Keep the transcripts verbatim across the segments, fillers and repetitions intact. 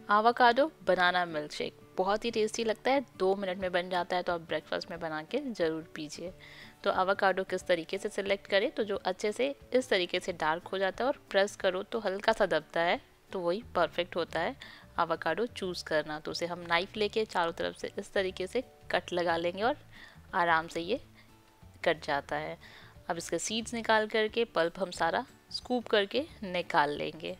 Avocado banana milk shake बहुत ही tasty लगता है, दो मिनट में बन जाता है, तो आप ब्रेकफास्ट में बना के ज़रूर पीजिए। तो आवाकाडो किस तरीके से सिलेक्ट करें, तो जो अच्छे से इस तरीके से डार्क हो जाता है और प्रेस करो तो हल्का सा दबता है, तो वही परफेक्ट होता है आवाकाडो चूज़ करना। तो उसे हम नाइफ लेके चारों तरफ से इस तरीके से कट लगा लेंगे और आराम से ये कट जाता है। अब इसके सीड्स निकाल करके पल्प हम सारा स्कूप करके निकाल लेंगे।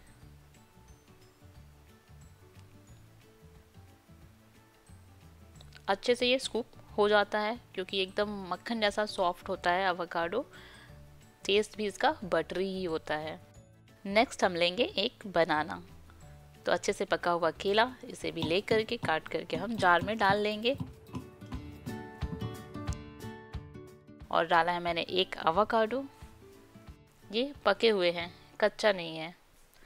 अच्छे से ये स्कूप हो जाता है क्योंकि एकदम मक्खन जैसा सॉफ्ट होता है आवाकाडो, टेस्ट भी इसका बटरी ही होता है। नेक्स्ट हम लेंगे एक बनाना। तो अच्छे से पका हुआ केला, इसे भी ले करके काट करके हम जार में डाल लेंगे। और डाला है मैंने एक आवाकाडो, ये पके हुए हैं, कच्चा नहीं है।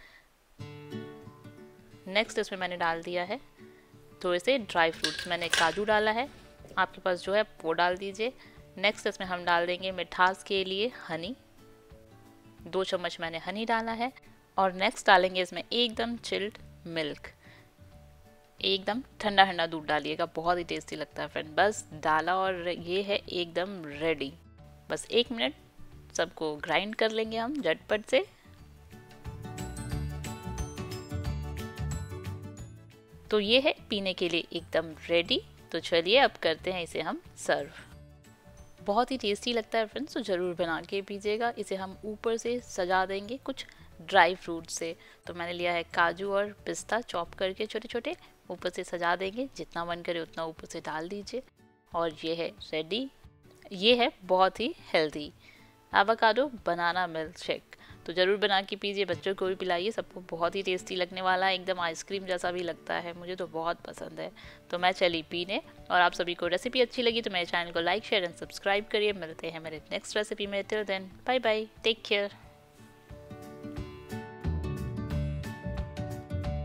नेक्स्ट इसमें मैंने डाल दिया है थोड़े से ड्राई फ्रूट्स, मैंने काजू डाला है, आपके पास जो है वो डाल दीजिए। नेक्स्ट इसमें हम डाल देंगे मिठास के लिए हनी, दो चम्मच मैंने हनी डाला है। और नेक्स्ट डालेंगे इसमें एकदम चिल्ड मिल्क, एकदम ठंडा ठंडा दूध डालिएगा, बहुत ही टेस्टी लगता है फ्रेंड। बस डाला और ये है एकदम रेडी। बस एक मिनट सबको ग्राइंड कर लेंगे हम झटपट से। तो ये है पीने के लिए एकदम रेडी। तो चलिए अब करते हैं इसे हम सर्व। बहुत ही टेस्टी लगता है फ्रेंड्स, तो ज़रूर बना के पीजिएगा। इसे हम ऊपर से सजा देंगे कुछ ड्राई फ्रूट से। तो मैंने लिया है काजू और पिस्ता चॉप करके छोटे छोटे, ऊपर से सजा देंगे, जितना मन करे उतना ऊपर से डाल दीजिए। और ये है रेडी। ये है बहुत ही healthy avocado banana milk shake. तो ज़रूर बना के पीजिए, बच्चों को भी पिलाइए, सबको बहुत ही टेस्टी लगने वाला है, एकदम आइसक्रीम जैसा भी लगता है, मुझे तो बहुत पसंद है। तो मैं चली पीने, और आप सभी को रेसिपी अच्छी लगी तो मेरे चैनल को लाइक शेयर एंड सब्सक्राइब करिए। मिलते हैं मेरे नेक्स्ट रेसिपी में, till then bye bye, take care.